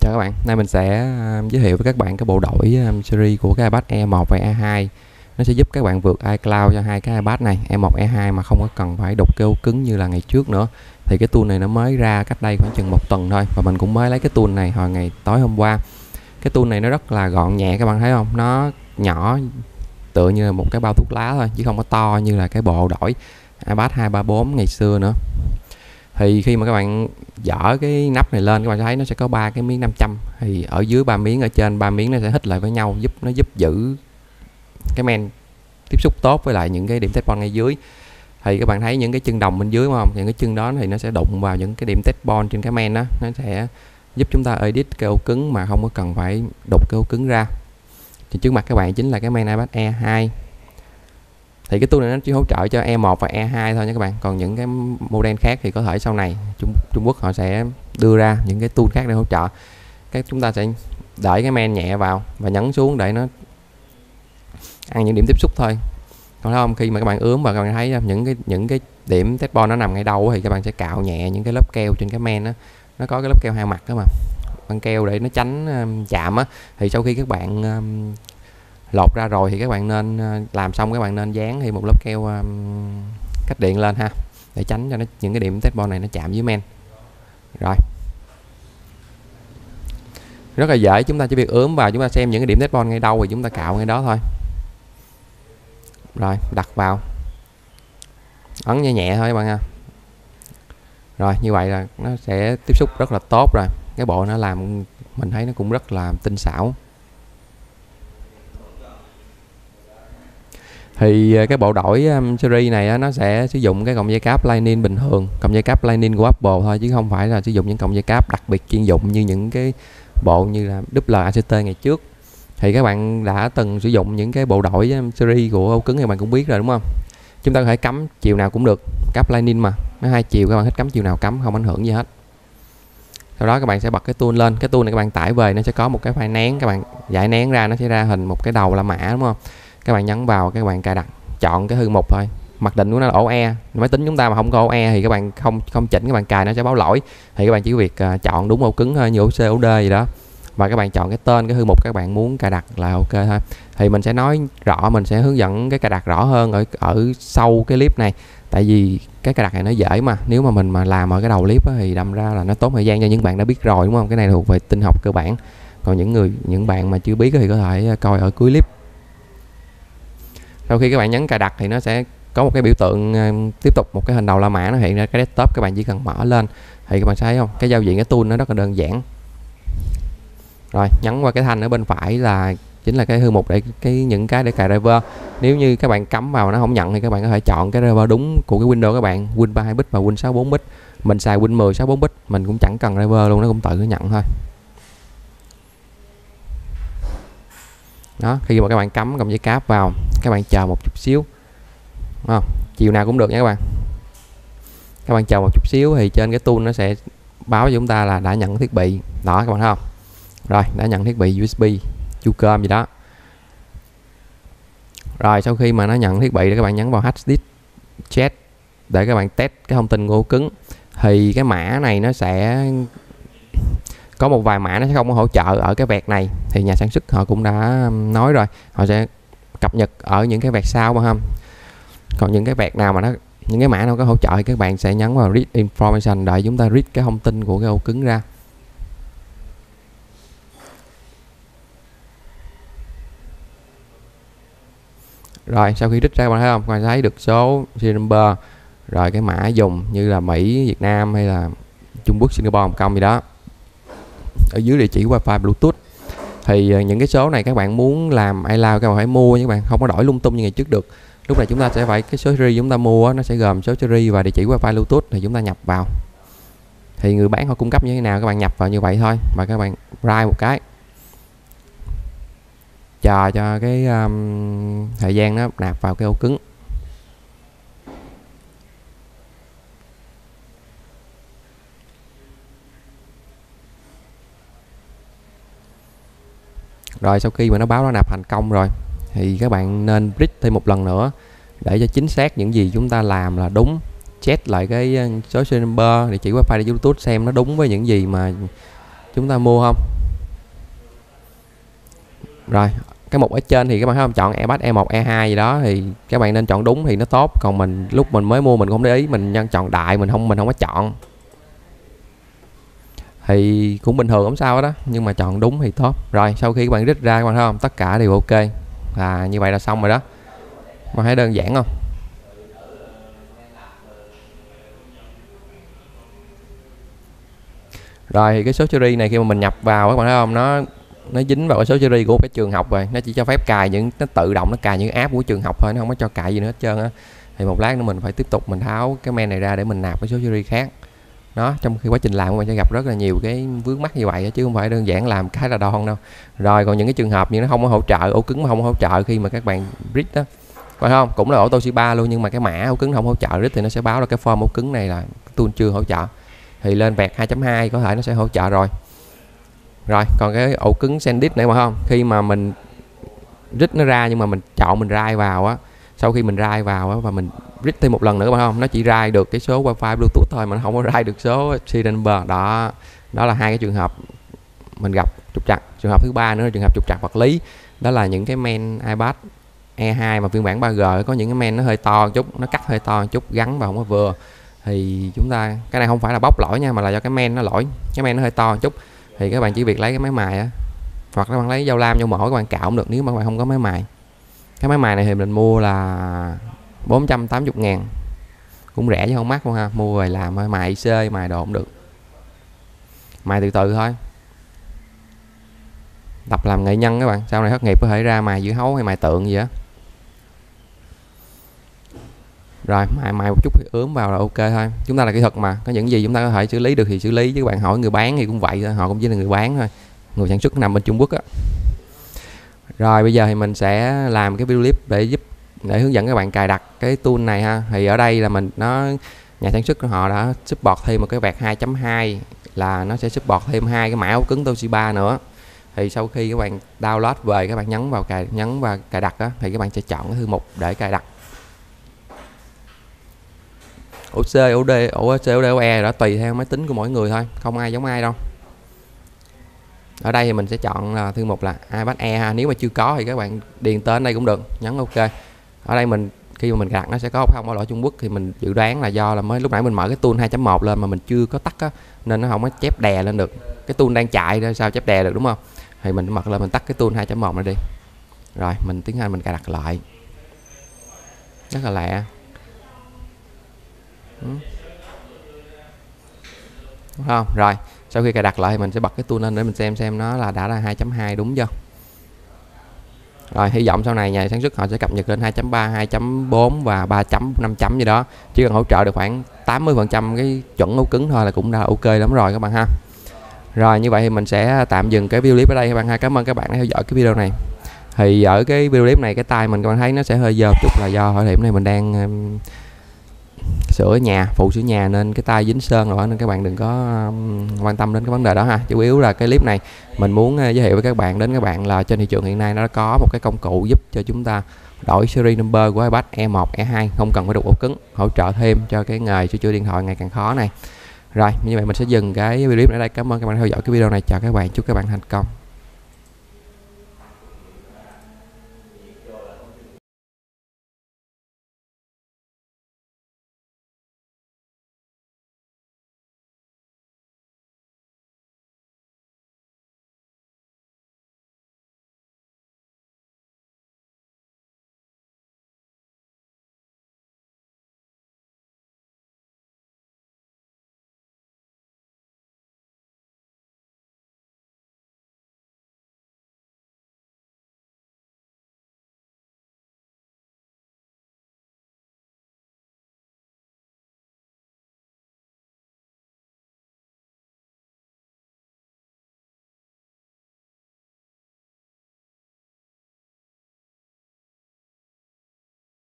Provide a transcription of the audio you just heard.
Chào các bạn, nay mình sẽ giới thiệu với các bạn cái bộ đổi series của cái iPad E1 và E2. Nó sẽ giúp các bạn vượt iCloud cho hai cái iPad này, E1, E2 mà không có cần phải đục cái ổ cứng như là ngày trước nữa. Thì cái tool này nó mới ra cách đây khoảng chừng 1 tuần thôi, và mình cũng mới lấy cái tool này hồi ngày tối hôm qua. Cái tool này nó rất là gọn nhẹ, các bạn thấy không? Nó nhỏ tựa như là một cái bao thuốc lá thôi, chứ không có to như là cái bộ đổi iPad 234 ngày xưa nữa. Thì khi mà các bạn dỡ cái nắp này lên, các bạn sẽ thấy nó sẽ có 3 cái miếng 500, thì ở dưới 3 miếng, ở trên 3 miếng nó sẽ hít lại với nhau, giúp giữ cái men tiếp xúc tốt với lại những cái điểm test point ngay dưới. Thì các bạn thấy những cái chân đồng bên dưới không? Những cái chân đó thì nó sẽ đụng vào những cái điểm test point trên cái men đó, nó sẽ giúp chúng ta edit cái ổ cứng mà không có cần phải đục cái ổ cứng ra. Thì trước mặt các bạn chính là cái men iPad E2. Thì cái tool này nó chỉ hỗ trợ cho E1 và E2 thôi nha các bạn. Còn những cái model khác thì có thể sau này Trung Quốc họ sẽ đưa ra những cái tool khác để hỗ trợ. Chúng ta sẽ đẩy cái men nhẹ vào và nhấn xuống để nó ăn những điểm tiếp xúc thôi. Còn thấy không, khi mà các bạn ướm và các bạn thấy những cái điểm test point nó nằm ngay đâu thì các bạn sẽ cạo nhẹ những cái lớp keo trên cái men đó. Nó có cái lớp keo hai mặt đó mà, băng keo để nó tránh chạm á. Thì sau khi các bạn lột ra rồi thì các bạn nên làm xong, các bạn nên dán thêm một lớp keo cách điện lên ha, để tránh cho những cái điểm test point này nó chạm với men. Rồi, rất là dễ, chúng ta chỉ việc ướm vào, chúng ta xem những cái điểm test point ngay đâu thì chúng ta cạo ngay đó thôi. Rồi, đặt vào, ấn nhẹ nhẹ thôi các bạn ha. Rồi, như vậy là nó sẽ tiếp xúc rất là tốt rồi. Cái bộ nó làm mình thấy nó cũng rất là tinh xảo. Thì cái bộ đổi series này nó sẽ sử dụng cái cọng dây cáp Lightning bình thường, cọng dây cáp Lightning của Apple thôi, chứ không phải là sử dụng những cọng dây cáp đặc biệt chuyên dụng như những cái bộ như là ACT ngày trước. Thì các bạn đã từng sử dụng những cái bộ đổi series của ổ cứng thì bạn cũng biết rồi đúng không? Chúng ta có thể cắm chiều nào cũng được, cáp Lightning mà, nó hai chiều, các bạn thích cắm chiều nào cắm, không ảnh hưởng gì hết. Sau đó các bạn sẽ bật cái tool lên. Cái tool này các bạn tải về, nó sẽ có một cái file nén, các bạn giải nén ra, nó sẽ ra hình một cái đầu la mã đúng không? Các bạn nhấn vào, các bạn cài đặt, chọn cái thư mục thôi. Mặc định của nó là ổ E. Máy tính chúng ta mà không có ổ E thì các bạn không chỉnh, các bạn cài nó sẽ báo lỗi. Thì các bạn chỉ việc chọn đúng ổ cứng thôi, như ổ C, ổ D gì đó. Và các bạn chọn cái tên cái thư mục các bạn muốn cài đặt là ok thôi. Thì mình sẽ nói rõ, mình sẽ hướng dẫn cái cài đặt rõ hơn ở sau cái clip này. Tại vì cái cài đặt này nó dễ mà, nếu mà mình mà làm ở cái đầu clip thì đâm ra là nó tốn thời gian cho những bạn đã biết rồi đúng không? Cái này thuộc về tin học cơ bản. Còn những bạn mà chưa biết thì có thể coi ở cuối clip. Sau khi các bạn nhấn cài đặt thì nó sẽ có một cái biểu tượng tiếp tục, một cái hình đầu la mã nó hiện ra cái desktop, các bạn chỉ cần mở lên thì các bạn thấy không, cái giao diện cái tool nó rất là đơn giản. Rồi nhấn qua cái thanh ở bên phải là chính là cái thư mục để những cái để cài driver. Nếu như các bạn cắm vào nó không nhận thì các bạn có thể chọn cái driver đúng của cái Windows các bạn, Win 32 bit và Win 64 bit. Mình xài Win 10 64 bit, mình cũng chẳng cần driver luôn, nó cũng tự nó nhận thôi. Đó, khi mà các bạn cắm cọng dây cáp vào, các bạn chờ một chút xíu, đúng không? Chiều nào cũng được nha các bạn. Các bạn chờ một chút xíu thì trên cái tool nó sẽ báo cho chúng ta là đã nhận thiết bị. Đó các bạn thấy không? Rồi, đã nhận thiết bị USB, chu cơm gì đó. Rồi sau khi mà nó nhận thiết bị thì các bạn nhấn vào hard disk chat để các bạn test cái thông tin của ổ cứng. Thì cái mã này nó sẽ có một vài mã nó sẽ không có hỗ trợ ở cái vẹt này, thì nhà sản xuất họ cũng đã nói rồi, họ sẽ cập nhật ở những cái vẹt sau mà không. Còn những cái vẹt nào mà những cái mã nào có hỗ trợ thì các bạn sẽ nhấn vào read information để chúng ta read cái thông tin của cái ổ cứng ra. Rồi sau khi read ra, các bạn thấy không, các bạn thấy được số serial number, rồi cái mã dùng như là Mỹ, Việt Nam hay là Trung Quốc, Singapore, Hồng Kông gì đó. Ở dưới địa chỉ wifi bluetooth. Thì những cái số này các bạn muốn làm iCloud các bạn phải mua nha các bạn, không có đổi lung tung như ngày trước được. Lúc này chúng ta sẽ phải, cái số series chúng ta mua nó sẽ gồm số series và địa chỉ wifi bluetooth, thì chúng ta nhập vào. Thì người bán họ cung cấp như thế nào các bạn nhập vào như vậy thôi, và các bạn write một cái, chờ cho cái thời gian nó nạp vào cái ổ cứng. Rồi sau khi mà nó báo nó nạp thành công rồi thì các bạn nên read thêm một lần nữa để cho chính xác những gì chúng ta làm là đúng. Check lại cái số serial number, địa chỉ wifi, địa chỉ bluetooth xem nó đúng với những gì mà chúng ta mua không. Rồi cái mục ở trên thì các bạn thấy không, chọn earbud E1 E2 gì đó thì các bạn nên chọn đúng thì nó tốt, còn mình lúc mình mới mua mình không để ý, mình nhân chọn đại, mình không có chọn thì cũng bình thường không sao đó, nhưng mà chọn đúng thì tốt. Rồi sau khi các bạn rít ra các bạn thấy không, tất cả đều ok, là như vậy là xong rồi đó. Các bạn thấy đơn giản không? Rồi thì cái số series này khi mà mình nhập vào các bạn thấy không, nó dính vào cái số series của cái trường học rồi, nó chỉ cho phép cài những, nó tự động nó cài những app của trường học thôi, nó không có cho cài gì nữa hết trơn á. Thì một lát nữa mình phải tiếp tục mình tháo cái main này ra để mình nạp cái số series khác. Đó, trong khi quá trình làm các bạn sẽ gặp rất là nhiều cái vướng mắc như vậy chứ không phải đơn giản làm cái là đòn đâu. Rồi còn những cái trường hợp như nó không có hỗ trợ ổ cứng, mà không có hỗ trợ khi mà các bạn read đó, phải không, cũng là ổ Toshiba luôn, nhưng mà cái mã ổ cứng không hỗ trợ read thì nó sẽ báo là cái form ổ cứng này là tool chưa hỗ trợ, thì lên vẹt 2.2 có thể nó sẽ hỗ trợ rồi. Rồi còn cái ổ cứng SanDisk này mà không, khi mà mình read nó ra nhưng mà mình chọn mình write vào á, sau khi mình write vào á và mình read thêm một lần nữa mà không, nó chỉ write được cái số wifi bluetooth thôi mà nó không có write được số serial number đó. Đó là hai cái trường hợp mình gặp trục trặc. Trường hợp thứ ba nữa là trường hợp trục trặc vật lý, đó là những cái main iPad E2 mà phiên bản 3G có những cái main nó hơi to một chút, nó cắt hơi to một chút, gắn vào không có vừa, thì chúng ta, cái này không phải là bóc lỗi nha, mà là do cái main nó lỗi, cái main nó hơi to một chút, thì các bạn chỉ việc lấy cái máy mài á, hoặc các bạn lấy dao lam dao mổ các bạn cạo cũng được nếu mà các bạn không có máy mài. Cái máy mài này thì mình mua là 480.000, cũng rẻ chứ không mắc luôn ha, mua rồi làm thôi, mài IC mài đồ cũng được, mài từ từ thôi, tập làm nghệ nhân các bạn, sau này thất nghiệp có thể ra mài dưa hấu hay mài tượng gì á. Rồi mài một chút ướm vào là ok thôi, chúng ta là kỹ thuật mà, có những gì chúng ta có thể xử lý được thì xử lý, chứ các bạn hỏi người bán thì cũng vậy thôi, họ cũng chỉ là người bán thôi, người sản xuất nằm bên Trung Quốc á. Rồi bây giờ thì mình sẽ làm cái video clip để hướng dẫn các bạn cài đặt cái tool này ha. Thì ở đây là nhà sản xuất của họ đã support thêm một cái vẹt 2.2, là nó sẽ support thêm hai cái mã ổ cứng Toshiba nữa. Thì sau khi các bạn download về, các bạn nhấn vào cài đặt á, thì các bạn sẽ chọn cái thư mục để cài đặt. ổ C, ổ D, ổ C, ổ D, ổ E đó tùy theo máy tính của mỗi người thôi, không ai giống ai đâu. Ở đây thì mình sẽ chọn là thư mục là iPad Air ha. Nếu mà chưa có thì các bạn điền tên đây cũng được, nhấn ok. Ở đây khi mà mình đặt nó sẽ có không có lỗi Trung Quốc, thì mình dự đoán là do là mới lúc nãy mình mở cái tool 2.1 lên mà mình chưa có tắt á, nên nó không có chép đè lên được. Cái tool đang chạy ra sao chép đè được, đúng không? Thì mình bật lên, mình tắt cái tool 2.1 này đi. Rồi mình tiến hành mình cài đặt lại. Rất là lẹ. Đúng không? Rồi sau khi cài đặt lại thì mình sẽ bật cái tool lên để mình xem nó là đã là 2.2 đúng chưa. Rồi hy vọng sau này nhà sản xuất họ sẽ cập nhật lên 2.3, 2.4 và 3.5 gì đó, chỉ cần hỗ trợ được khoảng 80% cái chuẩn ổ cứng thôi là cũng đã ok lắm rồi các bạn ha. Rồi như vậy thì mình sẽ tạm dừng cái video clip ở đây các bạn ha. Cảm ơn các bạn đã theo dõi cái video này. Thì ở cái video clip này cái tay mình các bạn thấy nó sẽ hơi dơ chút, là do thời điểm này mình đang phụ sửa nhà nên cái tay dính sơn rồi, nên các bạn đừng có quan tâm đến cái vấn đề đó ha. Chủ yếu là cái clip này mình muốn giới thiệu với các bạn là trên thị trường hiện nay nó có một cái công cụ giúp cho chúng ta đổi series number của iPad E1, E2 không cần phải đục ổ cứng, hỗ trợ thêm cho cái nghề sửa chữa điện thoại ngày càng khó này. Rồi như vậy mình sẽ dừng cái video clip ở đây. Cảm ơn các bạn theo dõi cái video này, chào các bạn, chúc các bạn thành công.